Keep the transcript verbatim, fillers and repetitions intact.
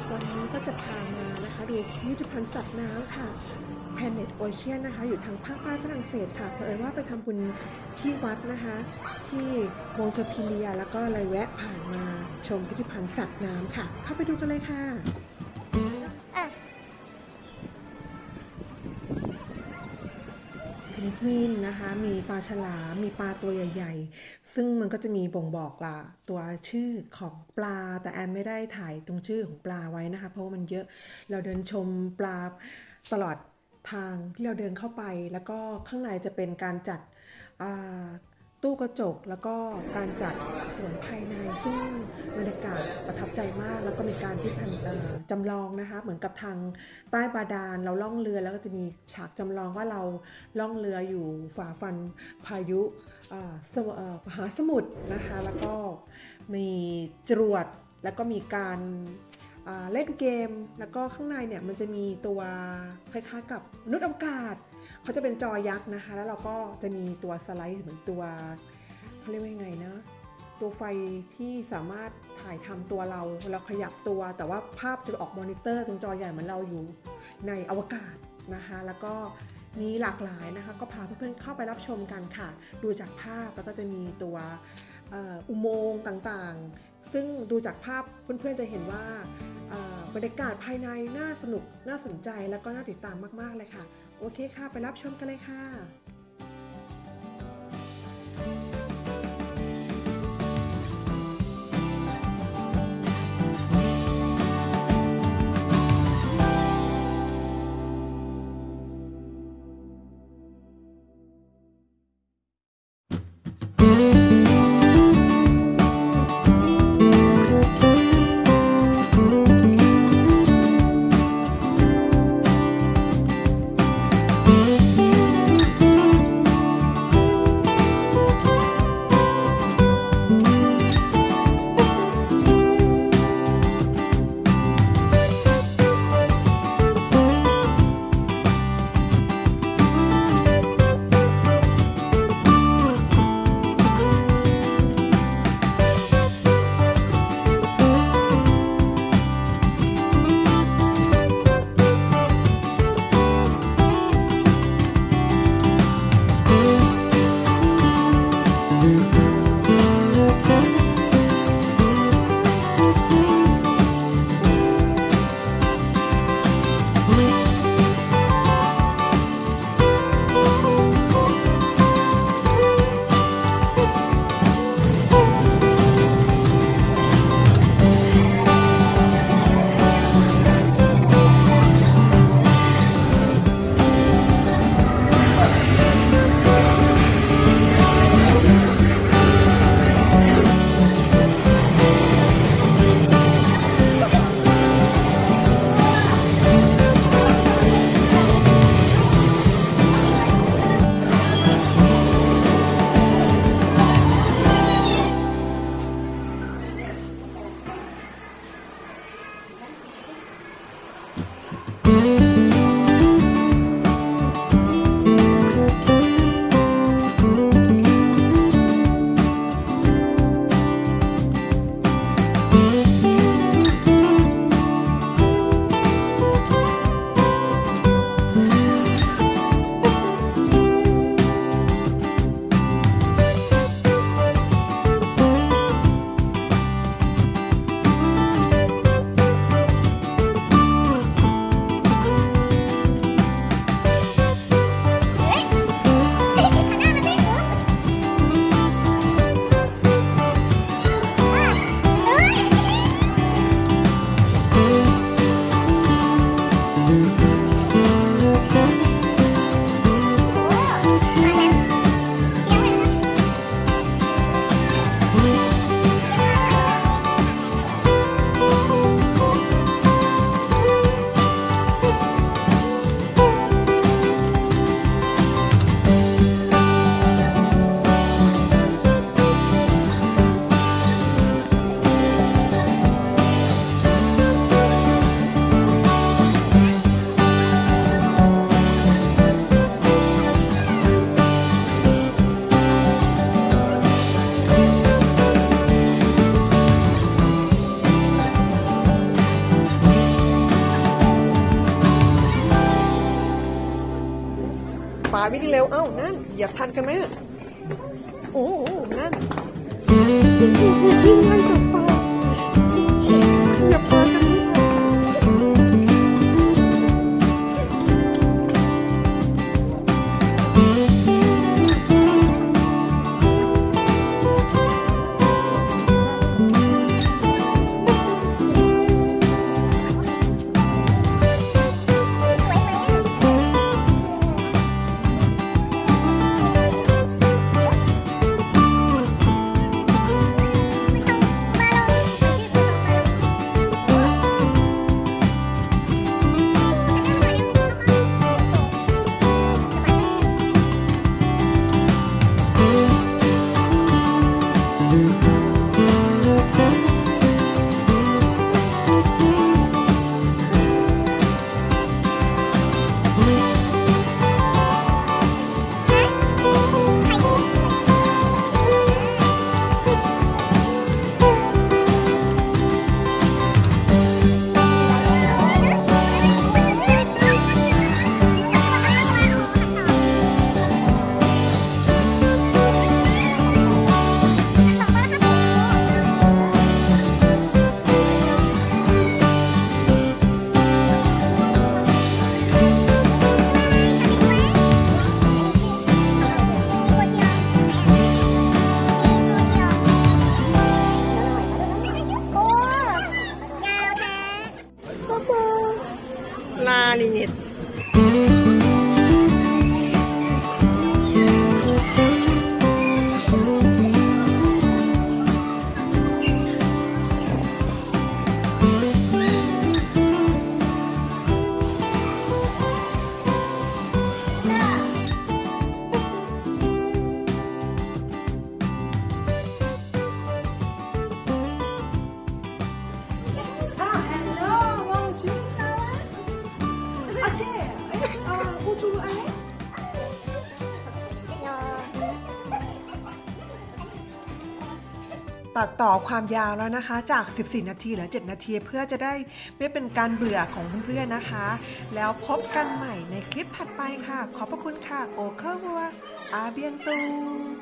วันนี้ก็จะพามานะคะดูพิพิธภัณฑ์สัตว์น้ำค่ะ Planet Ocean นะคะอยู่ทางภาคใต้ฝรั่งเศสค่ะเผอิญว่าไปทำบุญที่วัดนะคะที่โมงเทพิเลียแล้วก็เลยแวะผ่านมาชมพิพิธภัณฑ์สัตว์น้ำค่ะเข้าไปดูกันเลยค่ะเพนกวินนะคะมีปลาฉลามมีปลาตัวใหญ่ๆซึ่งมันก็จะมีบ่งบอกละตัวชื่อของปลาแต่แอนไม่ได้ถ่ายตรงชื่อของปลาไว้นะคะเพราะว่ามันเยอะเราเดินชมปลาตลอดทางที่เราเดินเข้าไปแล้วก็ข้างในจะเป็นการจัดตู้กระจกแล้วก็การจัดสวนภายในซึ่งบรรยากาศประทับใจมากแล้วก็มีการพิพิธภัณฑ์จำลองนะคะเหมือนกับทางใต้บาดาลเราล่องเรือแล้วก็จะมีฉากจำลองว่าเราล่องเรืออยู่ฝ่าฟันพายุมหาสมุทรนะคะแล้วก็มีจรวดแล้วก็มีการเล่นเกมแล้วก็ข้างในเนี่ยมันจะมีตัวคล้ายๆกับมนุษย์อวกาศเขาจะเป็นจอยักษ์นะคะแล้วเราก็จะมีตัวสไลด์เหมือนตัวเขาเรียกว่ายังไงนะตัวไฟที่สามารถถ่ายทำตัวเราเราขยับตัวแต่ว่าภาพจะออกมอนิเตอร์ตรงจอใหญ่เหมือนเราอยู่ในอวกาศนะคะแล้วก็มีหลากหลายนะคะก็พาเพื่อนๆเข้าไปรับชมกันค่ะดูจากภาพแล้วก็จะมีตัวอุโมงค์ต่างๆซึ่งดูจากภาพเพื่อนๆจะเห็นว่าบรรยากาศภายในน่าสนุกน่าสนใจแล้วก็น่าติดตามมากๆเลยค่ะโอเคค่ะไปรับชมกันเลยค่ะวิ่งเร็วเอ้านั่นอย่าพันกันไหมโอ้โหนั่นวิ่งไล่จับปลาอย่าพันกันไม่ทันลาลินิตตัดต่อความยาวแล้วนะคะจากสิบสี่นาทีเหลือเจ็ดนาทีเพื่อจะได้ไม่เป็นการเบื่อของเพื่อนๆนะคะแล้วพบกันใหม่ในคลิปถัดไปค่ะขอบพระคุณค่ะโอเคอร์วัวอาเบียงตู